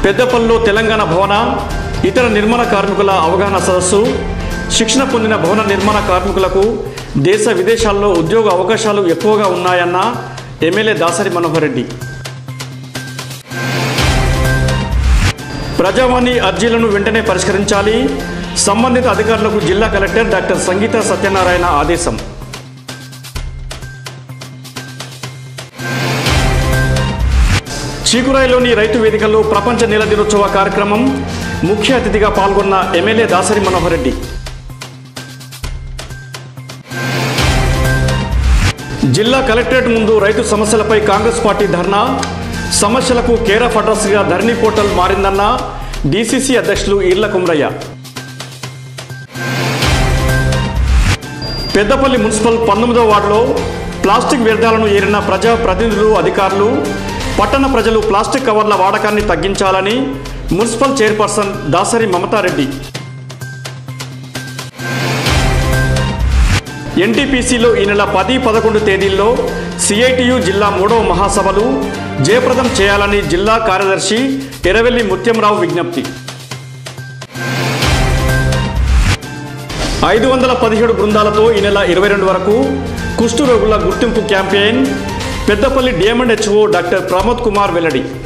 పెద్దపల్లిలో తెలంగాణ భవన ఇతర నిర్మాణ కార్మికుల అవగాహన సదస్సు. శిక్షణ పొందిన భవన నిర్మాణ కార్మికులకు దేశ విదేశాల్లో ఉద్యోగ అవకాశాలు ఎక్కువగా ఉన్నాయన్న ఎమ్మెల్యే దాసరి మనోహర్ రెడ్డి. ప్రజావాణి అర్జీలను వెంటనే పరిష్కరించాలి. సంబంధిత అధికారులకు జిల్లా కలెక్టర్ డాక్టర్ సంగీత సత్యనారాయణ ఆదేశం. చీకురాయిలోని రైతు వేదికల్లో ప్రపంచ నేల దినోత్సవ కార్యక్రమం. ముఖ్య అతిథిగా పాల్గొన్న ఎమ్మెల్యే దాసరి మనోహర్ రెడ్డి. జిల్లా కలెక్టరేట్ ముందు రైతు సమస్యలపై కాంగ్రెస్ పార్టీ ధర్నా. సమస్యలకు కేర్ ఆఫ్ అడ్రస్గా ధరణి పోర్టల్ మారిందన్న డీసీసీ అధ్యక్షులు ఈర్ల కుమ్రయ్య. పెద్దపల్లి మున్సిపల్ 19వ వార్డులో ప్లాస్టిక్ వ్యర్థాలను ఏరిన ప్రజా ప్రతినిధులు, అధికారులు. పట్టణ ప్రజలు ప్లాస్టిక్ కవర్ల వాడకాన్ని తగ్గించాలని మున్సిపల్ చైర్పర్సన్ దాసరి మమతారెడ్డి. ఎన్టీపీసీలో ఈ నెల 10, 11 తేదీల్లో సిఐటియు జిల్లా 3వ మహాసభలు జయప్రదం చేయాలని జిల్లా కార్యదర్శి ఎర్రవెల్లి ముత్యంరావు విజ్ఞప్తి. 517 బృందాలతో ఈ నెల 22 వరకు కుష్టు రోగుల గుర్తింపు campaign. Peddapalli DM and HO doctor Pramod Kumar వెల్లడి.